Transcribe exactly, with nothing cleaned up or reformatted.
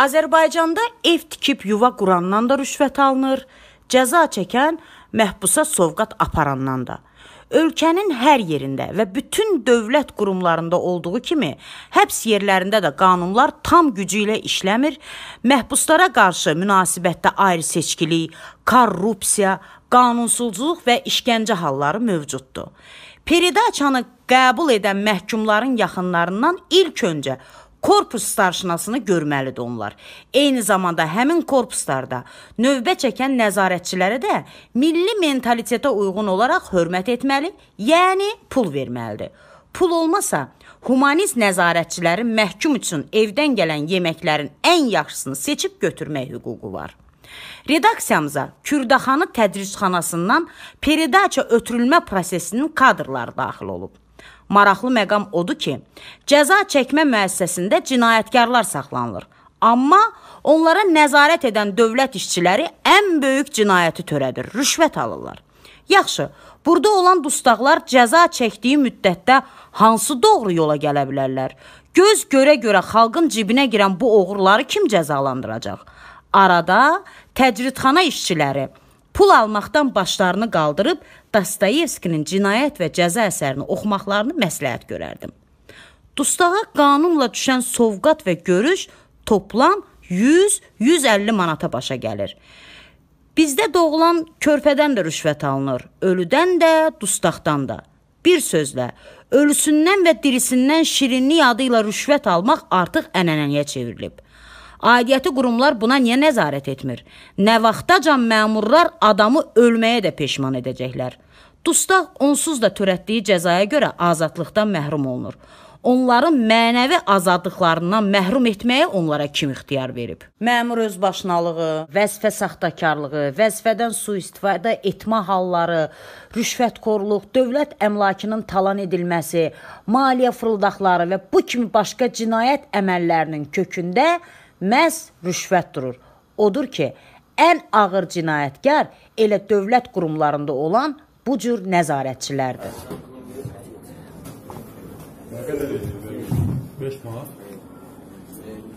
Azərbaycanda ev tikib yuva qurandan da rüşvət alınır, cəza çəkən məhbusa sovqat aparandan da. Ölkənin hər yerində və bütün dövlət qurumlarında olduğu kimi, həbs yerlərində də qanunlar tam gücü ilə işləmir, məhbuslara qarşı münasibətdə ayrı seçkilik, korrupsiya, qanunsuzluq və işgəncə halları mövcuddur. Peridaçanı qəbul edən məhkumların yaxınlarından ilk öncə korpus starşınasını görməlidir onlar. Eyni zamanda həmin korpuslarda növbə çəkən nəzarətçilərə də milli mentalitetə uyğun olaraq hörmət etməli, yəni pul verməlidir. Pul olmasa, humanist nəzarətçilərin məhkum üçün evdən gələn yeməklərin ən yaxşısını seçib götürmək hüququ var. Redaksiyamıza Kürdaxanı tədrisxanasından peridaça ötürülmə prosesinin kadrları daxil olub. Maraqlı məqam odur ki, cəza çəkmə müəssisəsində cinayətkarlar saxlanılır. Amma onlara nəzarət edən dövlət işçiləri ən böyük cinayəti törədir, rüşvət alırlar. Yaxşı, burada olan dustaqlar cəza çəkdiyi müddətdə hansı doğru yola gələ bilərlər? Göz görə-görə xalqın cibinə girən bu oğurları kim cəzalandıracaq? Arada təcridxana işçiləri pul almaqdan başlarını qaldırıb Dostoyevskinin cinayət və cəza əsərini oxumaqlarını məsləhət görərdim. Dustağa qanunla düşən sovqat və görüş toplam yüz yüz əlli manata başa gəlir. Bizdə doğulan körpədən də rüşvət alınır, ölüdən də, dustaqdan da. Bir sözlə, ölüsündən və dirisindən şirinlik adıyla rüşvət almaq artıq ənənəyə çevrilib. Aidiyyəti qurumlar buna niyə nəzarət etmir? Nə vaxtacan məmurlar adamı ölməyə də peşman edəcəklər. Dustaq onsuz da törətdiyi cəzaya görə azadlıqdan məhrum olunur. Onların mənəvi azadlıqlarından məhrum etməyə onlara kim ixtiyar verib? Məmur özbaşınalığı, vəzifə saxtakarlığı, vəzifədən sui-istifadə etmə halları, rüşvətxorluq, dövlət əmlakının talan edilməsi, maliyyə fırıldaqları və bu kimi başqa cinayət əməllərinin kökündə məhz rüşvət durur. Odur ki, ən ağır cinayətkar elə dövlət qurumlarında olan bu cür nəzarətçilərdir. Nə qədər edir? beş manat.